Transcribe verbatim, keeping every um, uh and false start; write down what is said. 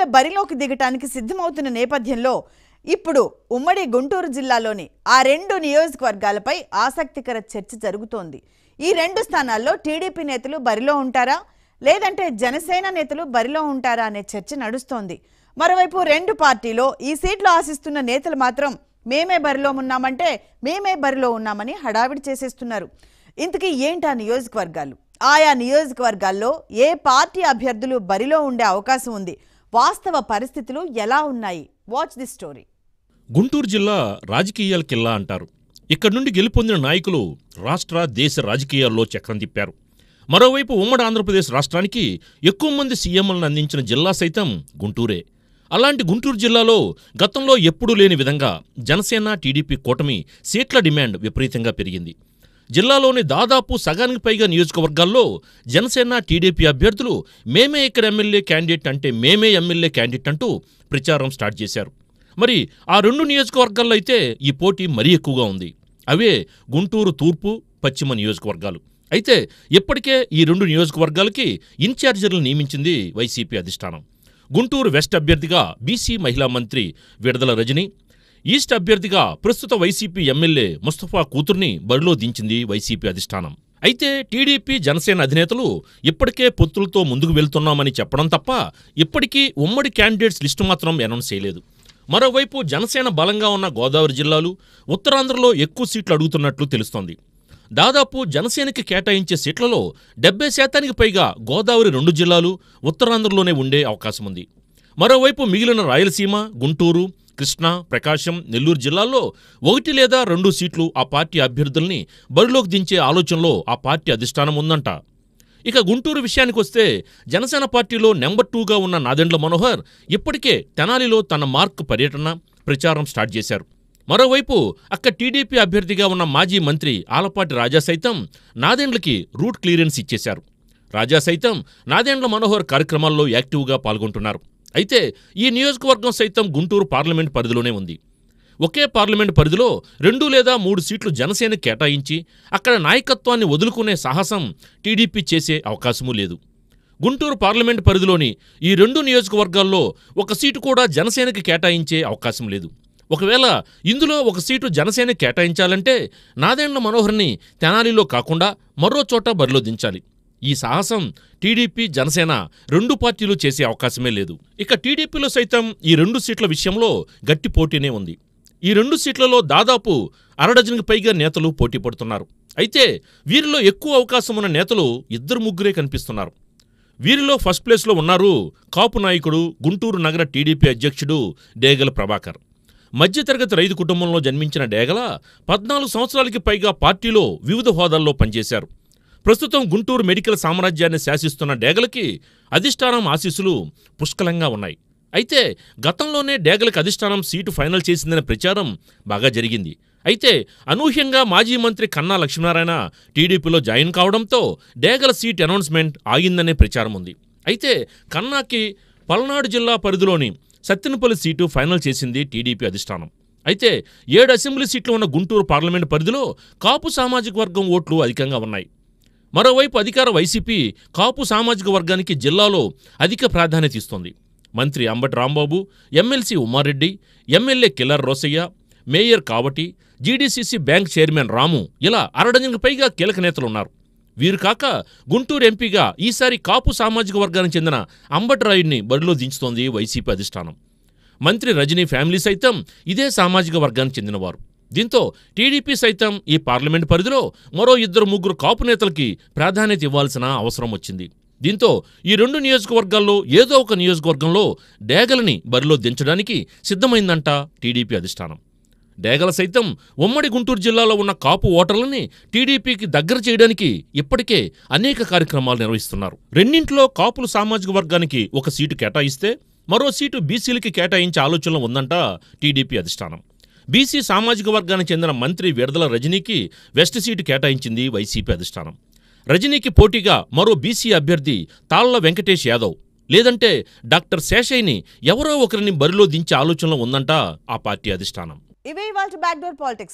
అభ్యర్థుల బరిలోకి దిగటానికి సిద్ధమవుతున్న నేపథ్యంలో ఇప్పుడు ఉమ్మడి గుంటూరు జిల్లాలోని ఆ రెండు నియోజకవర్గాలపై ఆసక్తికర చర్చ జరుగుతోంది. ఈ రెండు స్థానాల్లో టీడీపీ నేతలు బరిలో ఉంటారా లేదంటే జనసేన నేతలు బరిలో ఉంటారా అనే చర్చ నడుస్తోంది. మరోవైపు రెండు పార్టీలో ఈ సీట్లు ఆశిస్తున్న నేతలు మాత్రం మేమే బరిలో ఉన్నామంటే మేమే బరిలో ఉన్నామని హడావిడి చేసేస్తున్నారు. ఇంతకీ ఏంటా నియోజకవర్గాలు? ఆయా నియోజకవర్గాల్లో ఏ పార్టీ అభ్యర్థులు బరిలో ఉండే అవకాశం ఉంది? వాస్తవ పరిస్థితులు ఎలా ఉన్నాయి? Watch the story. గుంటూరు జిల్లా రాజకీయాల కిల్లా అంటారు. ఇక్కడి నుండి గెలుపొందిన నాయకులు రాష్ట్ర దేశ రాజకీయాల్లో చక్రం తిప్పారు. మరోవైపు ఉమ్మడి ఆంధ్రప్రదేశ్ రాష్ట్రానికి ఎక్కువ మంది సీఎంలను అందించిన జిల్లా సైతం గుంటూరే. అలాంటి గుంటూరు జిల్లాలో గతంలో ఎప్పుడూ లేని విధంగా జనసేన టీడీపీ కూటమి సీట్ల డిమాండ్ విపరీతంగా పెరిగింది. జిల్లాలోని దాదాపు సగానికి పైగా నియోజకవర్గాల్లో జనసేన టీడీపీ అభ్యర్థులు మేమే ఇక్కడ ఎమ్మెల్యే క్యాండిడేట్ అంటే మేమే ఎమ్మెల్యే క్యాండిడేట్ అంటూ ప్రచారం స్టార్ట్ చేశారు. మరి ఆ రెండు నియోజకవర్గాల్లో అయితే ఈ పోటీ మరీ ఎక్కువగా ఉంది. అవే గుంటూరు తూర్పు, పశ్చిమ నియోజకవర్గాలు. అయితే ఇప్పటికే ఈ రెండు నియోజకవర్గాలకి ఇన్ఛార్జీలను నియమించింది వైసీపీ అధిష్టానం. గుంటూరు వెస్ట్ అభ్యర్థిగా బీసీ మహిళా మంత్రి విడదల రజని, ఈస్ట్ అభ్యర్థిగా ప్రస్తుత వైసీపీ ఎమ్మెల్యే ముస్తఫా కూతుర్ని బరిలో దించింది వైసీపీ అధిష్టానం. అయితే టీడీపీ జనసేన అధినేతలు ఇప్పటికే పొత్తులతో ముందుకు వెళ్తున్నామని చెప్పడం తప్ప ఇప్పటికీ ఉమ్మడి క్యాండిడేట్స్ లిస్టు మాత్రం అనౌన్స్ చేయలేదు. మరోవైపు జనసేన బలంగా ఉన్న గోదావరి జిల్లాలు, ఉత్తరాంధ్రలో ఎక్కువ సీట్లు అడుగుతున్నట్లు తెలుస్తోంది. దాదాపు జనసేనకి కేటాయించే సీట్లలో డెబ్బై శాతానికి పైగా గోదావరి రెండు జిల్లాలు, ఉత్తరాంధ్రలోనే ఉండే అవకాశం ఉంది. మరోవైపు మిగిలిన రాయలసీమ, గుంటూరు, కృష్ణా, ప్రకాశం, నెల్లూరు జిల్లాల్లో ఒకటి లేదా రెండు సీట్లు ఆ పార్టీ అభ్యర్థుల్ని బరిలోకి దించే ఆలోచనలో ఆ పార్టీ అధిష్టానం ఉందంట. ఇక గుంటూరు విషయానికొస్తే జనసేన పార్టీలో నెంబర్ టూగా ఉన్న నాదెండ్ల మనోహర్ ఇప్పటికే తెనాలిలో తన మార్క్ పర్యటన, ప్రచారం స్టార్ట్ చేశారు. మరోవైపు అక్కడ టీడీపీ అభ్యర్థిగా ఉన్న మాజీ మంత్రి ఆలపాటి రాజా సైతం నాదెండ్లకి రూట్ క్లియరెన్స్ ఇచ్చేశారు. రాజా సైతం నాదెండ్ల మనోహర్ కార్యక్రమాల్లో యాక్టివ్గా పాల్గొంటున్నారు. అయితే ఈ నియోజకవర్గం సైతం గుంటూరు పార్లమెంట్ పరిధిలోనే ఉంది. ఒకే పార్లమెంట్ పరిధిలో రెండు లేదా మూడు సీట్లు జనసేన కేటాయించి అక్కడ నాయకత్వాన్ని వదులుకునే సాహసం టీడీపీ చేసే అవకాశమూ లేదు. గుంటూరు పార్లమెంట్ పరిధిలోని ఈ రెండు నియోజకవర్గాల్లో ఒక సీటు కూడా జనసేనకి కేటాయించే అవకాశం లేదు. ఒకవేళ ఇందులో ఒక సీటు జనసేన కేటాయించాలంటే నాదెండ్ల మనోహర్ని తెనాలిలో కాకుండా మరో చోట బరిలో దించాలి. ఈ సాహసం టీడీపీ జనసేన రెండు పార్టీలు చేసే అవకాశమే లేదు. ఇక టీడీపీలో సైతం ఈ రెండు సీట్ల విషయంలో గట్టి పోటీనే ఉంది. ఈ రెండు సీట్లలో దాదాపు అరడజన్కి పైగా నేతలు పోటీ పడుతున్నారు. అయితే వీరిలో ఎక్కువ అవకాశం ఉన్న నేతలు ఇద్దరు ముగ్గురే కనిపిస్తున్నారు. వీరిలో ఫస్ట్ ప్లేస్లో ఉన్నారు కాపు నాయకుడు, గుంటూరు నగర టీడీపీ అధ్యక్షుడు డేగల ప్రభాకర్. మధ్యతరగతి రైతు కుటుంబంలో జన్మించిన డేగల పద్నాలుగు సంవత్సరాలకి పైగా పార్టీలో వివిధ హోదాల్లో పనిచేశారు. ప్రస్తుతం గుంటూరు మెడికల్ సామ్రాజ్యాన్ని శాసిస్తున్న డేగలకి అధిష్టానం ఆశీస్సులు పుష్కలంగా ఉన్నాయి. అయితే గతంలోనే డేగలకి అధిష్టానం సీటు ఫైనల్ చేసిందనే ప్రచారం బాగా జరిగింది. అయితే అనూహ్యంగా మాజీ మంత్రి కన్నా లక్ష్మీనారాయణ టీడీపీలో జాయిన్ కావడంతో డేగల సీట్ అనౌన్స్మెంట్ ఆగిందనే ప్రచారం ఉంది. అయితే కన్నాకి పల్నాడు జిల్లా పరిధిలోని సత్తెనపల్లి సీటు ఫైనల్ చేసింది టీడీపీ అధిష్టానం. అయితే ఏడు అసెంబ్లీ సీట్లు ఉన్న గుంటూరు పార్లమెంటు పరిధిలో కాపు సామాజిక వర్గం ఓట్లు అధికంగా ఉన్నాయి. మరోవైపు అధికార వైసీపీ కాపు సామాజిక వర్గానికి జిల్లాలో అధిక ప్రాధాన్యత ఇస్తోంది. మంత్రి Ambati Rambabu, MLC Umareddy, MLA Kilari Rosaiah, mayor Kavati, GDCC bank chairman Ramu ఇలా అరడజన్కి పైగా కీలక నేతలున్నారు. వీరు కాక గుంటూరు ఎంపీగా ఈసారి కాపు సామాజిక వర్గానికి చెందిన అంబటి రాయుడిని బరిలో దించుతోంది వైసీపీ అధిష్టానం. మంత్రి రజనీ ఫ్యామిలీ సైతం ఇదే సామాజిక వర్గానికి చెందినవారు. దీంతో టీడీపీ సైతం ఈ పార్లమెంట్ పరిధిలో మరో ఇద్దరు ముగ్గురు కాపు నేతలకి ప్రాధాన్యత ఇవ్వాల్సిన అవసరం వచ్చింది. దీంతో ఈ రెండు నియోజకవర్గాల్లో ఏదో ఒక నియోజకవర్గంలో డేగలని బరిలో దించడానికి సిద్ధమైందంట టీడీపీ అధిష్టానం. డేగల సైతం ఉమ్మడి గుంటూరు జిల్లాలో ఉన్న కాపు ఓటర్లని టీడీపీకి దగ్గర చేయడానికి ఇప్పటికే అనేక కార్యక్రమాలు నిర్వహిస్తున్నారు. రెండింట్లో కాపులు సామాజిక వర్గానికి ఒక సీటు కేటాయిస్తే మరో సీటు బీసీలకి కేటాయించే ఆలోచనలో ఉందంట టీడీపీ అధిష్టానం. బీసీ సామాజిక వర్గానికి చెందిన మంత్రి విడదల రజనీకి వెస్ట్ సీటు కేటాయించింది వైసీపీ అధిష్టానం. రజనీకి పోటీగా మరో బీసీ అభ్యర్థి తాళ్ల వెంకటేష్ యాదవ్ లేదంటే డాక్టర్ శేషయ్యని ఎవరో ఒకరిని బరిలో దించే ఆలోచనలో ఉందంట ఆ పార్టీ అధిష్టానం. ఇవే ఇవాల్టి బ్యాక్డోర్ పాలిటిక్స్.